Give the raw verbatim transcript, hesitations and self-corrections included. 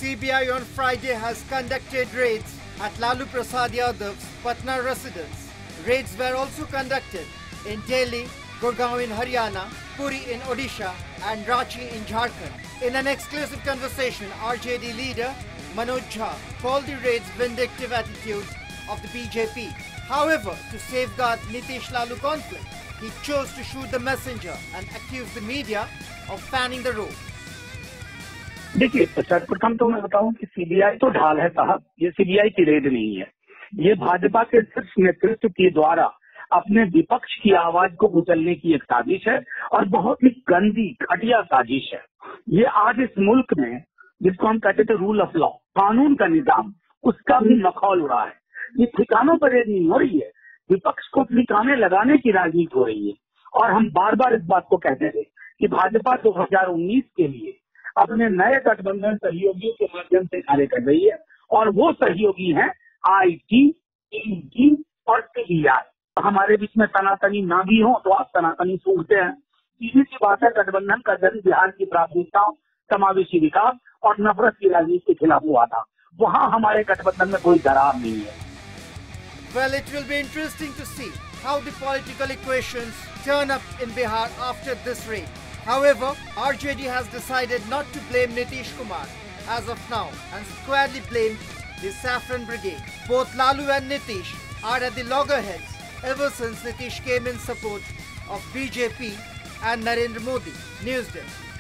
C B I on Friday has conducted raids at Lalu Prasad Yadav's Patna residence. Raids were also conducted in Delhi, Gurgaon in Haryana, Puri in Odisha and Ranchi in Jharkhand. In an exclusive conversation, R J D leader Manoj Jha called the raids vindictive attitude of the B J P. However, to safeguard Nitish-Lalu conflict, he chose to shoot the messenger and accused the media of fanning the road. देखिए, सर्वप्रथम तो मैं बताऊं कि CBI तो ढाल है साहब, ये सीबीआई की रेड नहीं है। ये भाजपा के शीर्ष नेतृत्व के द्वारा अपने विपक्ष की आवाज को कुचलने की एक साजिश है और बहुत ही गंदी घटिया साजिश है। ये आज इस मुल्क में जिसको हम कहते थे रूल ऑफ लॉ, कानून का निजाम, उसका भी मखौल उड़ा है। ये ठिकानों पर रेड नहीं हो रही है, विपक्ष को ठिकाने लगाने की राजनीति हो रही है। और हम बार बार इस बात को कहते थे कि भाजपा दो हजार उन्नीस के लिए अपने नए गठबंधन सहयोगियों के माध्यम से कार्य कर रही है और वो सहयोगी हैं आई टी, ई डी और सी बी आई। हमारे बीच में सनातनी ना भी हो तो आप सनातनी सूंघते हैं। सीधी सी बात है, गठबंधन का जन्म बिहार की प्राथमिकताओं, समावेशी विकास और नफरत की राजनीति के खिलाफ हुआ था। वहाँ हमारे गठबंधन में कोई दरार नहीं है। Well, it will be interesting to see how the political equations turn up in Bihar after this raid. However, R J D has decided not to blame Nitish Kumar as of now and squarely blamed the Saffron Brigade. Both Lalu and Nitish are at the loggerheads ever since Nitish came in support of B J P and Narendra Modi. News Desk.